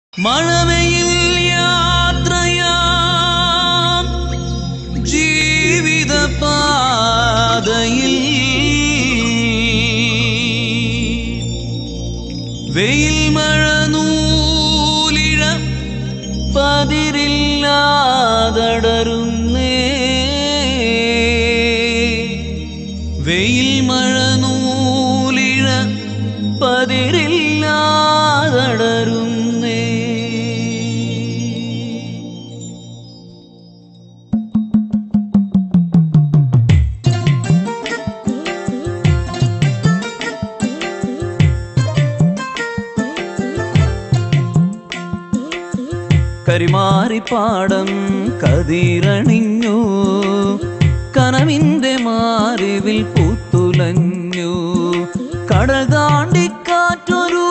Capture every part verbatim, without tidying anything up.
മഴവെയിൽ യാത്രയാം ജീവിത പാതയിൽ വെയിൽ മഴ നൂലിഴ പതിരില്ലാതടരുന്നേ വെയിൽ മഴ നൂലിഴ പതിരില്ലാതടരുന്നേ കരിമാറിപ്പാടം കതിരണിഞ്ഞു കനവിന്റെ മാറിവിൽ പൂത്തുലഞ്ഞു കടൽ താണ്ടിക്കാറ്റൊരു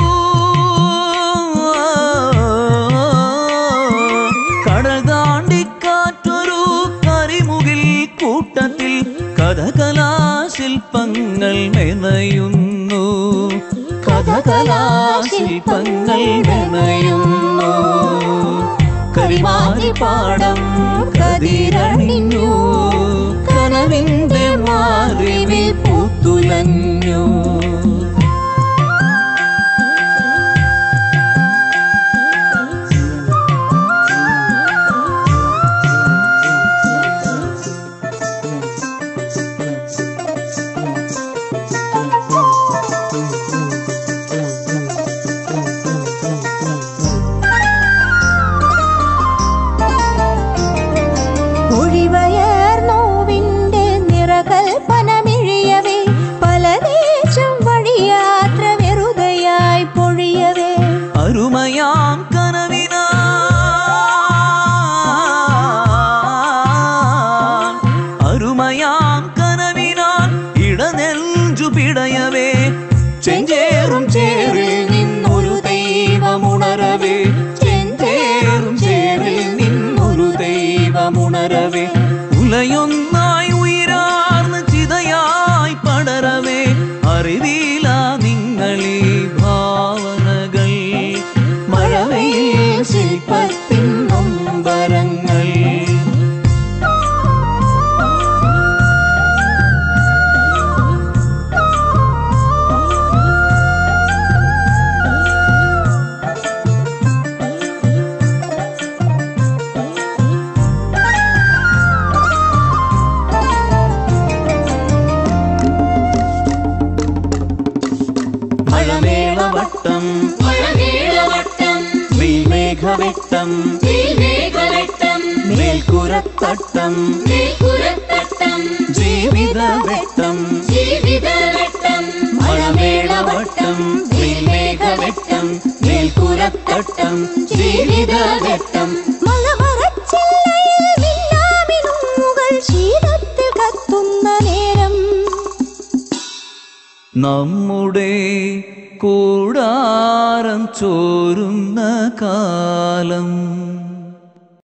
കടൽ താണ്ടിക്കാറ്റൊരു കരിമുകിൽ കൂട്ടത്തിൽ കഥകലാശില്പങ്ങൾ മെനയുന്നു കഥകലാശില്പങ്ങൾ മെനയുന്നു കരിമാറിപ്പാടം കതിരണിഞ്ഞു കനവിന്റെ മാറിവിൽ പൂത്തുലഞ്ഞു അരുമയാം കനവിനാൻ അരുമയാം കനവിനാൻ ഇടനെഞ്ചു പിടയവേ ചെഞ്ചേറും ചേറിൽ നിന്നൊരു ദൈവമുണരവേ ചെഞ്ചേറും ചേറിൽ നിന്നൊരു ദൈവമുണരവേ ഉലയൊന്നായി ഉയരാർന്ന് ചിതയായി പടരവേ അറിവില നിങ്ങളീ ഭാവനകൾ മഴവെയിൽ ശില്പത്തിൻ നൊമ്പരങ്ങൾ മഴമേളവട്ടം മേഘവെട്ടം മേൽക്കുരത്തട്ടം ജീവിതവെട്ടം മഴമേളവട്ടം മേഘവെട്ടം മേൽക്കുരത്തട്ടം ജീവിതവെട്ടം ശീതത്തിൽ കത്തുന്ന നേരം നമ്മുടെ കൂടാരം ചോരുന്ന കാലം